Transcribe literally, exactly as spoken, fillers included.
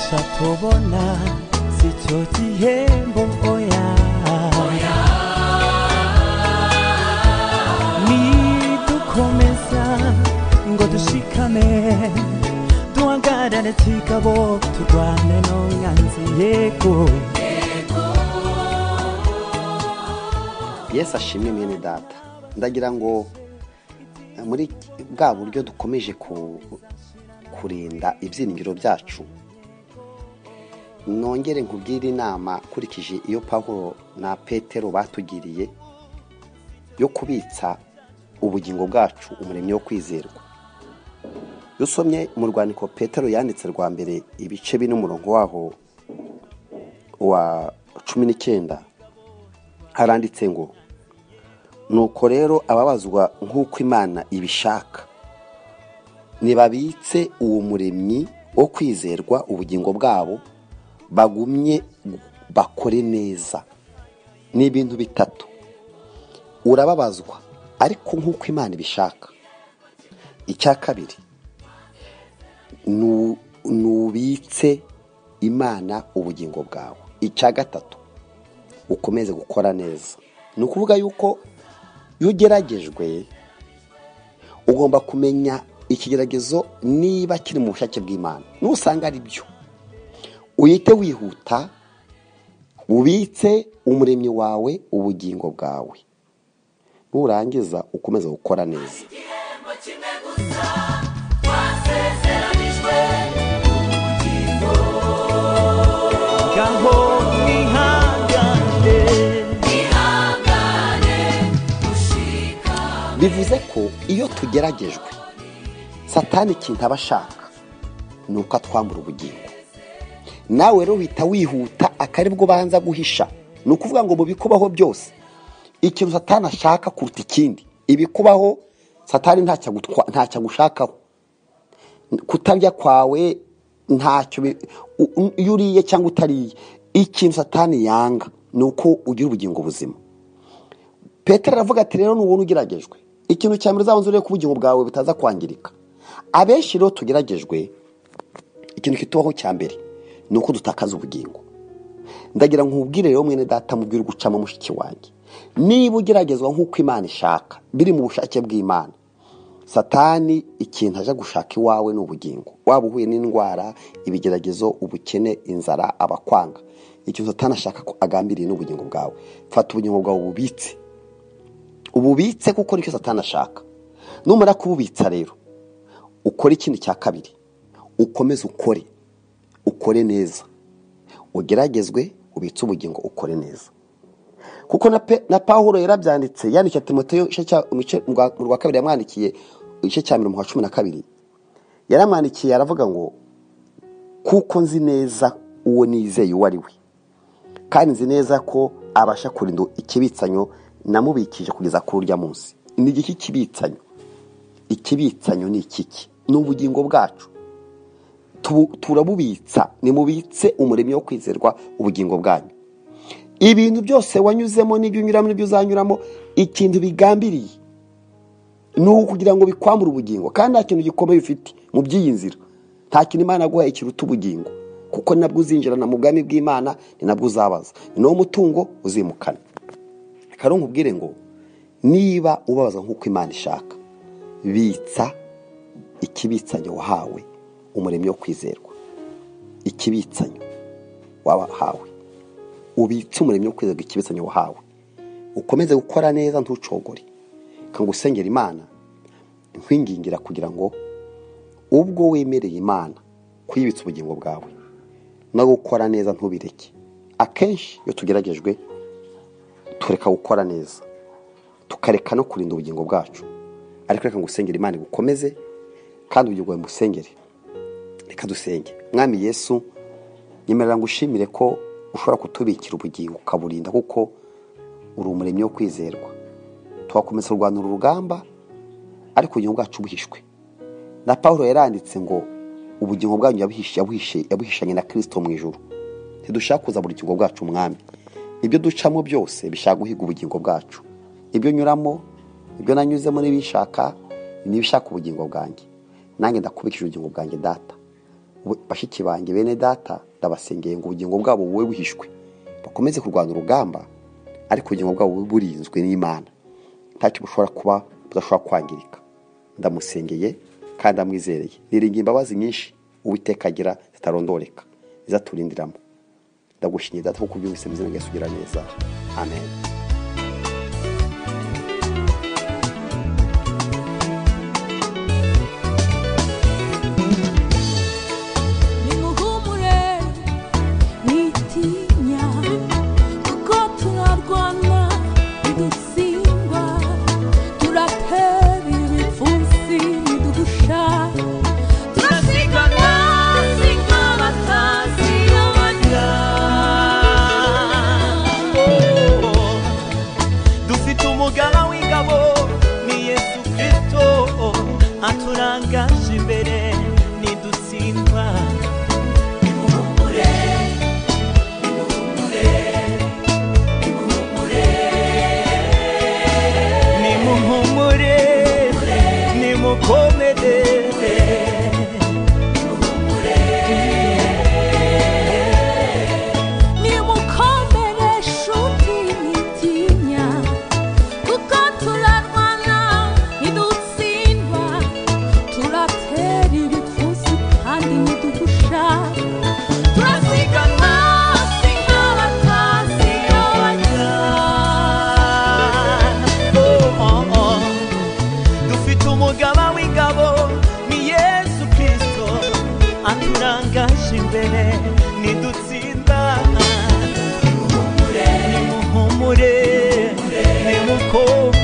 ubufasha tubona si cyo gihembo oya oya nidukomeza ngo dushikame duhagarare tigabo turwane no nyanzi yego Yesu ashimwe mwene data. Ndagira ngo muri bwa buryo dukomeje ku kurinda ibyiringiro byacu, nongere nkubwire inama kurikije iyo Pawulo na Petero batugiriye yo kubitsa ubugingo bwacu umuremyi wo kwizerwa. Yusomye mu rwandiko Petero yanditse rwa mbere ibice bine umurongo waho wa cumi n'icyenda haranditse ngo nuko rero ababazwa nk'uko Imana ibishaka nibabitse uwo muremyi wo kwizerwa ubugingo bwabo bagumye bakore neza. Ni ibintu bitatu: urababazwa ariko nk'uko Imana ibishaka. Icya kabiri, nubitse Imana ubugingo bwawe. Icya gatatu, ukomeze gukora neza. Ni ukuvuga yuko iyo ugeragejwe ugomba kumenya ikigeragezo niba kiri mu bushake bw'Imana. Nusanga ari byo, uyite wihuta ubitse umuremyi wawe ubugingo bwawe, nurangiza ukomeze gukora neza. Bivuze ko iyo tugeragejwe Satani ikintu aba ashaka ni uko atwambura ubugingo. Nawe rero uhita wihuta akaribwo banza guhisha. Ni ukuvuga ngo mu bikubaho byose ikintu Satani ashaka kuruta ikindi, ibikubaho Satani ntacyo ntacyo gushakaho. Kutarya kwawe ntacyo, iyo uriye cyangwa utariye, ikintu Satani yanga ni uko ugira ubugingo buzima. Petero aravuga ati rero n'ubuntu ugeragejwe, ikintu cya mbere uzabanza urebe ko ubugingo bwawe butaza kwangirika. Abenshi rero tugeragejwe, ikintu kitubaho cya mbere ni uko dutakaza ubugingo. Ndagira nkubwire rero mwene data, mubwire gucamo mushiki wanjye, niba ugeragezwa nk'uko Imana ishaka, biri mu bushake bw'Imana, Satani ikintu aje gushaka iwawe ni ubugingo. Waba uhuye n'indwara, ibigeragezo, ubukene, inzara, abakwanga, ikintu Satani ashaka ko agambiriye n'ubugingo bwawe. Fata ubugingo bwawe ububitse, ububitse kuko nicyo Satani ashaka. Numara kububitsa rero, ukore ikintu cya kabiri, ukomeze ukore ukore neza. Ugeragezwe, ubitse ubugingo, ukore neza. Kuko na, na Pawulo yarabyanditse, yandikiye Timoteyo mu rwa kabiri yamwandikiye igice cya mirongo cumi na kabiri, yaramwandikiye aravuga ngo kuko nzi neza uwo nizeye uwo ari we, kandi nzi neza ko abasha kurinda ikibitsanyo namubikije kugeza kuri urya munsi. Ni iki kibitsanyo? Ikibitsanyo ni ikiki? Ni ubugingo bwacu. Turabubitsa, ni mubitse umuremyi wo kwizerwa ubugingo bwanyu. Ibintu byose wanyuzemo n'ibyo unyuramo n'ibyo uzanyuramo, ikintu bigambiriye ni ukugira ngo bikwambure ubugingo. Kandi nta kintu gikomeye ufite mu by'iyi nzira, nta kintu Imana yaguhaye kiruta ubugingo, kuko nabwo uzinjirana mu bwami bw'Imana, ni nabwo uzabaza, ni nawo mutungo uzimukana. Karo nkubwire ngo niba ubabaza nk'uko Imana ishaka, bitsa ikibitsanyo wahawe umuremyi wo kwizerwa. Ikibitsanyo wahawe, ubitse umuremyi wo kwizerwa ikibitsanyo wahawe, ukomeze gukora neza ntucogore. Kangusengera Imana nkwingingira kugira ngo ubwo wemereye Imana kwibitsa ubugingo bwawe no gukora neza ntubireke. Akenshi iyo tugeragejwe tureka gukora neza, tukareka no kurinda ubugingo bwacu. Ariko reka ngusengera Imana gukomeze kandi ubugingo bwawe musengere. Reka dusenge. Mwami Yesu, nyemerera ngushimire ko ushobora kutubikira ubugingo ukaburinda, kuko uri umuremyi wo kwizerwa. Twakomeza kurwanira urugamba ariko ubugingo bwacu buhishwe. Na Pawulo yaranditse ngo ubugingo bwanyu yabuhishe yabuhishe yabuhishanye na Kristo mu ijuru. Ntidushaka kuza buri kingo bwacu mwami. Ibyo ducamo byose bishaka guhiga ubugingo bwacu. Ibyo nyuramo, ibyo nanyuzemo n'ibishaka, n'ibishaka ubugingo bwanjye. Nange ndakubikije ubugingo bwanjye data. bashiki banjye bene data ndabasengeye ngo ubugingo bwabo bube buhishwe bakomeze kurwana urugamba ariko ubugingo bwabo bube burinzwe n'Imana ntacyo bushobora kuba budashobora kwangirika. Ndamusengeye kandi amwizereye niringiye imbabazi nyinshi Uwiteka agira zitarondoreka izaturindiramo. Ndagushimiye data kuko byumvise mu izina rya Yesu ugira neza. Amen. Aturangaje imbere nidutsindwa. Nimuhumure, nimuhumure, nimuhumure, nimuhumure, nimukomere, nimukomere shuti nitinya kuko turarwana nidutsindwa. Turatera ibipfusi kandi nidugusha turasigana sink'abatazi abajya. Dufite umugaba w'ingabo ni Yesu Kristo aturangaje imbere nidutsinda. Nimuhumure, nimuhumure, nimukomere.